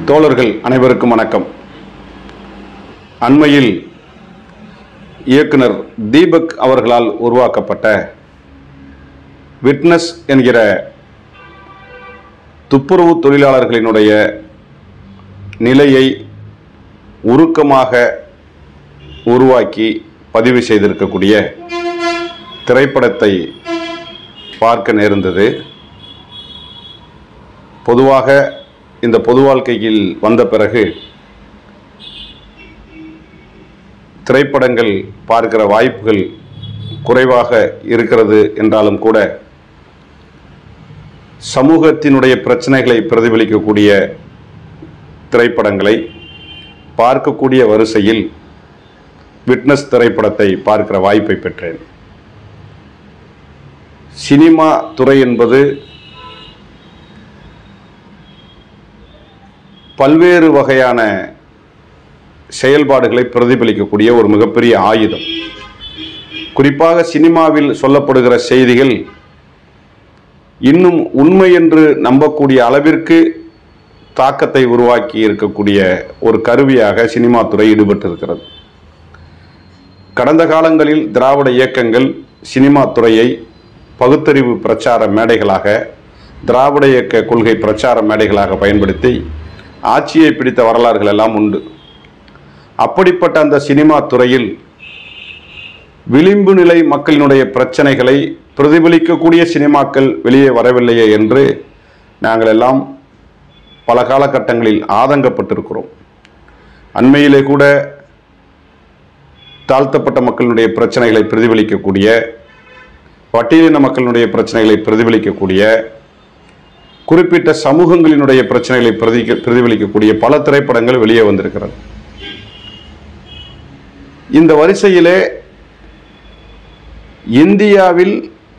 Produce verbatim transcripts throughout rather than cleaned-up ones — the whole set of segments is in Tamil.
தோழர்கள் அனைவருக்கும் வணக்கம். அண்மையில் இயக்குனர் தீபக் அவர்களால் உருவாக்கப்பட்ட விட்னஸ் என்கிற துப்புரவு தொழிலாளர்களினுடைய நிலையை உருக்கமாக உருவாக்கி பதிவு செய்திருக்கக்கூடிய திரைப்படத்தை பார்க்க நேர்ந்தது. பொதுவாக இந்த பொது வாழ்க்கையில் வந்த பிறகு திரைப்படங்கள் பார்க்கிற வாய்ப்புகள் குறைவாக இருக்கிறது என்றாலும் கூட சமூகத்தினுடைய பிரச்சனைகளை பிரதிபலிக்கக்கூடிய திரைப்படங்களை பார்க்கக்கூடிய வரிசையில் விட்னஸ் திரைப்படத்தை பார்க்கிற வாய்ப்பை பெற்றேன். சினிமா துறை என்பது பல்வேறு வகையான செயல்பாடுகளை பிரதிபலிக்கக்கூடிய ஒரு மிகப்பெரிய ஆயுதம். குறிப்பாக சினிமாவில் சொல்லப்படுகிற செய்திகள் இன்னும் உண்மை என்று நம்பக்கூடிய அளவிற்கு தாக்கத்தை உருவாக்கி இருக்கக்கூடிய ஒரு கருவியாக சினிமா துறை ஈடுபட்டிருக்கிறது. கடந்த காலங்களில் திராவிட இயக்கங்கள் சினிமா துறையை பகுத்தறிவு பிரச்சார மேடைகளாக, திராவிட இயக்க கொள்கை பிரச்சார மேடைகளாக பயன்படுத்தி ஆட்சியை பிடித்த வரலாறுகள் எல்லாம் உண்டு. அப்படிப்பட்ட அந்த சினிமா துறையில் விளிம்பு நிலை மக்களினுடைய பிரச்சனைகளை பிரதிபலிக்கக்கூடிய சினிமாக்கள் வெளியே வரவில்லையே என்று நாங்கள் எல்லாம் பல காலகட்டங்களில் ஆதங்கப்பட்டிருக்கிறோம். அண்மையிலே கூட தாழ்த்தப்பட்ட மக்களினுடைய பிரச்சனைகளை பிரதிபலிக்கக்கூடிய, பட்டியலின மக்களினுடைய பிரச்சனைகளை பிரதிபலிக்கக்கூடிய, குறிப்பிட்ட சமூகங்களினுடைய பிரச்சனைகளை பிரதி பிரதிபலிக்கக்கூடிய பல திரைப்படங்கள் வெளியே வந்திருக்கிறது. இந்த வரிசையிலே இந்தியாவில்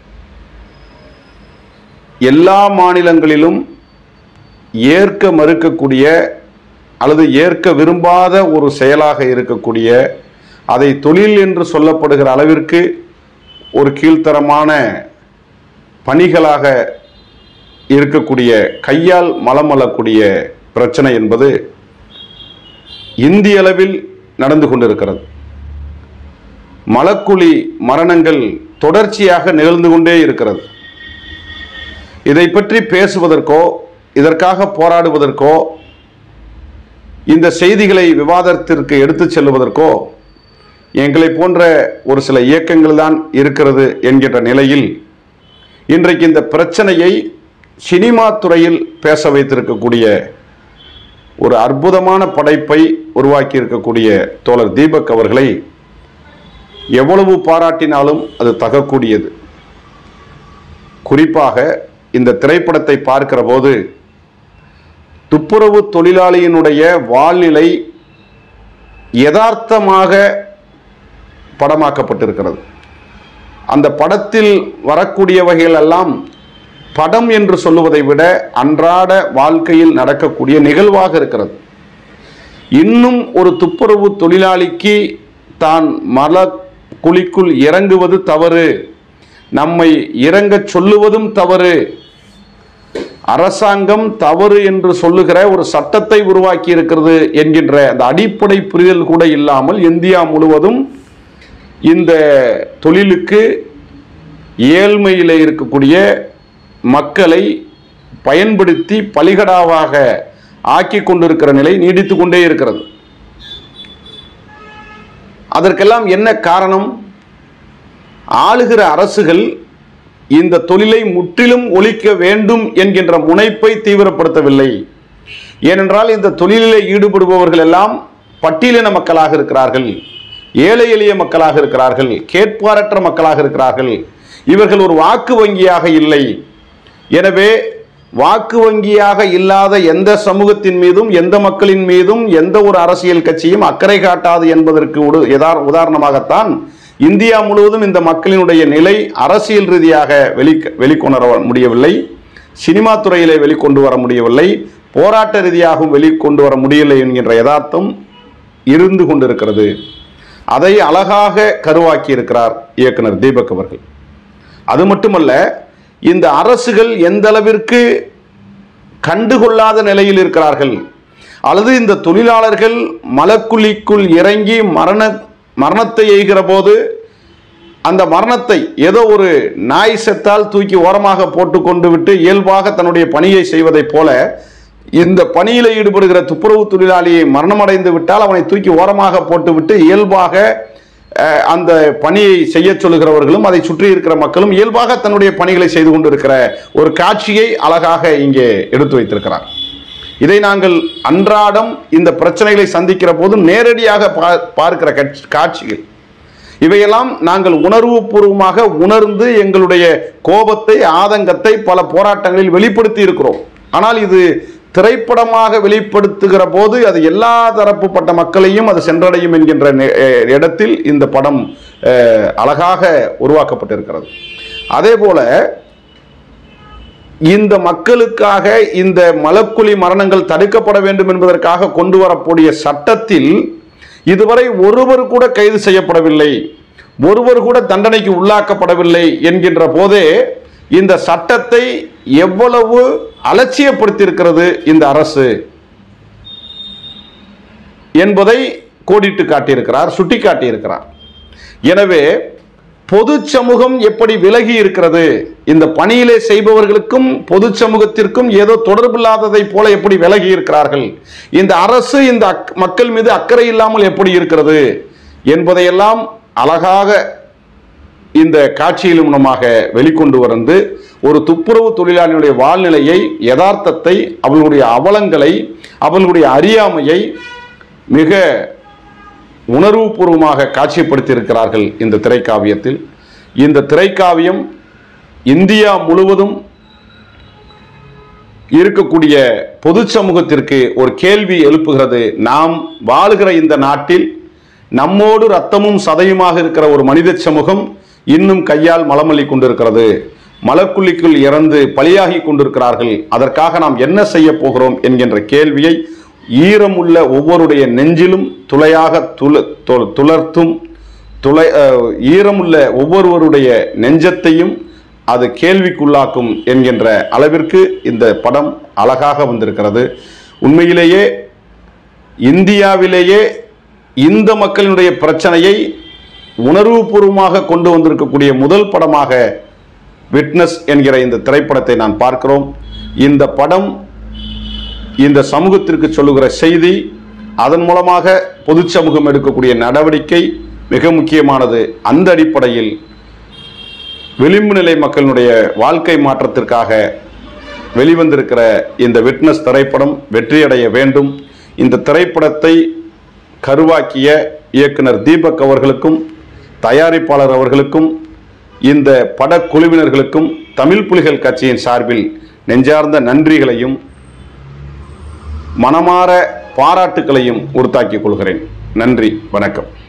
எல்லா மாநிலங்களிலும் ஏற்க மறுக்கக்கூடிய அல்லது ஏற்க விரும்பாத ஒரு செயலாக இருக்கக்கூடிய, அதை தொழில் என்று சொல்லப்படுகிற அளவிற்கு ஒரு கீழ்த்தரமான பணிகளாக இருக்கக்கூடிய, கையால் மலமல்லக்கூடிய பிரச்சனை என்பது இந்திய அளவில் நடந்து கொண்டிருக்கிறது. மலக்குழி மரணங்கள் தொடர்ச்சியாக நிகழ்ந்து கொண்டே இருக்கிறது. இதை பற்றி பேசுவதற்கோ, இதற்காக போராடுவதற்கோ, இந்த செய்திகளை விவாதத்திற்கு எடுத்துச் செல்வதற்கோ எங்களை போன்ற ஒரு சில இயக்கங்கள் தான் இருக்கிறது என்கின்ற நிலையில் இன்றைக்கு இந்த பிரச்சனையை சினிமா துறையில் பேச வைத்திருக்கக்கூடிய ஒரு அற்புதமான படைப்பை உருவாக்கி இருக்கக்கூடிய தோழர் தீபக் அவர்களை எவ்வளவு பாராட்டினாலும் அது தகக்கூடியது. குறிப்பாக இந்த திரைப்படத்தை பார்க்கிற போது துப்புரவு தொழிலாளியினுடைய வாழ்நிலை யதார்த்தமாக படமாக்கப்பட்டிருக்கிறது. அந்த படத்தில் வரக்கூடிய வகைகள் எல்லாம் படம் என்று சொல்லுவதை விட அன்றாட வாழ்க்கையில் நடக்கக்கூடிய நிகழ்வாக இருக்கிறது. இன்னும் ஒரு துப்புரவு தொழிலாளிக்கு தான் மல குழிக்குள் இறங்குவது தவறு, நம்மை இறங்க சொல்லுவதும் தவறு, அரசாங்கம் தவறு என்று சொல்லுகிற ஒரு சட்டத்தை உருவாக்கி இருக்கிறது என்கின்ற அந்த அடிப்படை புரிதல் கூட இல்லாமல் இந்தியா முழுவதும் இந்த தொழிலுக்கு ஏழ்மையிலே இருக்கக்கூடிய மக்களை பயன்படுத்தி பலிகடாவாக ஆக்கி கொண்டிருக்கிற நிலை நீடித்து கொண்டே இருக்கிறது. அதற்கெல்லாம் என்ன காரணம்? ஆளுகிற அரசுகள் இந்த தொழிலை முற்றிலும் ஒழிக்க வேண்டும் என்கின்ற முனைப்பை தீவிரப்படுத்தவில்லை. ஏனென்றால் இந்த தொழிலிலே ஈடுபடுபவர்கள் எல்லாம் பட்டியலின மக்களாக இருக்கிறார்கள், ஏழை எளிய மக்களாக இருக்கிறார்கள், கேட்பாரற்ற மக்களாக இருக்கிறார்கள். இவர்கள் ஒரு வாக்கு வங்கியாக இல்லை. எனவே வாக்கு வங்கியாக இல்லாத எந்த சமூகத்தின் மீதும், எந்த மக்களின் மீதும் எந்த ஒரு அரசியல் கட்சியும் அக்கறை காட்டாது என்பதற்கு உதாரணமாகத்தான் இந்தியா முழுவதும் இந்த மக்களினுடைய நிலை அரசியல் ரீதியாக வெளி வெளிக்கொணர முடியவில்லை, சினிமா துறையிலே வெளிக்கொண்டு வர முடியவில்லை, போராட்ட ரீதியாகவும் வெளிக்கொண்டு வர முடியவில்லை என்கின்ற யதார்த்தம் இருந்து கொண்டிருக்கிறது. அதை அழகாக கருவாக்கி இருக்கிறார் இயக்குனர் தீபக் அவர்கள். அது மட்டுமல்ல, இந்த அரசுகள் எந்த அளவிற்கு கண்டுகொள்ளாத நிலையில் இருக்கிறார்கள், அல்லது இந்த தொழிலாளர்கள் மலக்குழிக்குள் இறங்கி மரண மரணத்தை எய்கிற போது அந்த மரணத்தை ஏதோ ஒரு நாய் செத்தால் தூக்கி ஓரமாக போட்டு கொண்டு விட்டு இயல்பாக தன்னுடைய பணியை செய்வதைப் போல இந்த பணியில் ஈடுபடுகிற துப்புரவு தொழிலாளியை மரணமடைந்து விட்டால் அவனை தூக்கி ஓரமாக போட்டுவிட்டு இயல்பாக அந்த பணியை செய்ய சொல்லுகிறவர்களும் அதை சுற்றி இருக்கிற மக்களும் இயல்பாக தன்னுடைய பணிகளை செய்து கொண்டிருக்கிற ஒரு காட்சியை அழகாக இங்கே எடுத்து வைத்திருக்கிறார். இதை நாங்கள் அன்றாடம் இந்த பிரச்சனைகளை சந்திக்கிற போது நேரடியாக பார்க்கிற காட்சிகள் இவையெல்லாம் நாங்கள் உணர்வு பூர்வமாக உணர்ந்து எங்களுடைய கோபத்தை ஆதங்கத்தை பல போராட்டங்களில் வெளிப்படுத்தி இருக்கிறோம். ஆனால் இது திரைப்படமாக வெளிப்படுத்துகிற போது அது எல்லா தரப்புப்பட்ட மக்களையும் அது சென்றடையும் என்கின்ற இடத்தில் இந்த படம் அழகாக உருவாக்கப்பட்டிருக்கிறது. அதே போல இந்த மக்களுக்காக இந்த மலக்குழி மரணங்கள் தடுக்கப்பட வேண்டும் என்பதற்காக கொண்டு வரக்கூடிய சட்டத்தில் இதுவரை ஒருவர் கூட கைது செய்யப்படவில்லை, ஒருவர் கூட தண்டனைக்கு உள்ளாக்கப்படவில்லை என்கின்ற போதே இந்த சட்டத்தை எவ்வளவு அலட்சியப்படுத்தியிருக்கிறது இந்த அரசு என்பதை கோடிட்டு காட்டியிருக்கிறார், சுட்டி காட்டியிருக்கிறார். எனவே பொது சமூகம் எப்படி விலகி இருக்கிறது, இந்த பணியிலே செய்பவர்களுக்கும் பொது சமூகத்திற்கும் ஏதோ தொடர்பில்லாததை போல எப்படி விலகி இருக்கிறார்கள், இந்த அரசு இந்த மக்கள் மீது அக்கறை இல்லாமல் எப்படி இருக்கிறது என்பதையெல்லாம் அழகாக இந்த காட்சியின் மூலமாக வெளிக்கொண்டு வந்து ஒரு துப்புரவு தொழிலாளியுடைய வாழ்நிலையை, யதார்த்தத்தை, அவர்களுடைய அவலங்களை, அவர்களுடைய அறியாமையை மிக உணர்வுபூர்வமாக காட்சிப்படுத்தி இருக்கிறார்கள் இந்த திரைக்காவியத்தில். இந்த திரைக்காவியம் இந்தியா முழுவதும் இருக்கக்கூடிய பொது சமூகத்திற்கு ஒரு கேள்வி எழுப்புகிறது. நாம் வாழுகிற இந்த நாட்டில் நம்மோடு ரத்தமும் சதையுமாக இருக்கிற ஒரு மனித சமூகம் இன்னும் கையால் மலமல்லி கொண்டிருக்கிறது, மலக்குழிக்குள் இறந்து பலியாகி கொண்டிருக்கிறார்கள். அதற்காக நாம் என்ன செய்ய போகிறோம் என்கின்ற கேள்வியை ஈரமுள்ள ஒவ்வொருடைய நெஞ்சிலும் துளையாக துள துளர்த்தும் துளை ஈரமுள்ள ஒவ்வொருவருடைய நெஞ்சத்தையும் அது கேள்விக்குள்ளாக்கும் என்கின்ற அளவிற்கு இந்த படம் அழகாக வந்திருக்கிறது. உண்மையிலேயே இந்தியாவிலேயே இந்த மக்களினுடைய பிரச்சனையை உணர்வுபூர்வமாக கொண்டு வந்திருக்கக்கூடிய முதல் படமாக விட்னஸ் என்கிற இந்த திரைப்படத்தை நான் பார்க்கிறோம். இந்த படம் இந்த சமூகத்திற்கு சொல்லுகிற செய்தி, அதன் மூலமாக பொது சமூகம் எடுக்கக்கூடிய நடவடிக்கை மிக முக்கியமானது. அந்த அடிப்படையில் விளிம்பு நிலை மக்களுடைய வாழ்க்கை மாற்றத்திற்காக வெளிவந்திருக்கிற இந்த விட்னஸ் திரைப்படம் வெற்றியடைய வேண்டும். இந்த திரைப்படத்தை கருவாக்கிய இயக்குனர் தீபக் அவர்களுக்கும் தயாரிப்பாளர் அவர்களுக்கும் இந்த படக்குழுவினர்களுக்கும் தமிழ் புலிகள் கட்சியின் சார்பில் நெஞ்சார்ந்த நன்றிகளையும் மனமாற பாராட்டுக்களையும் உறுத்தாக்கிக் கொள்கிறேன். நன்றி, வணக்கம்.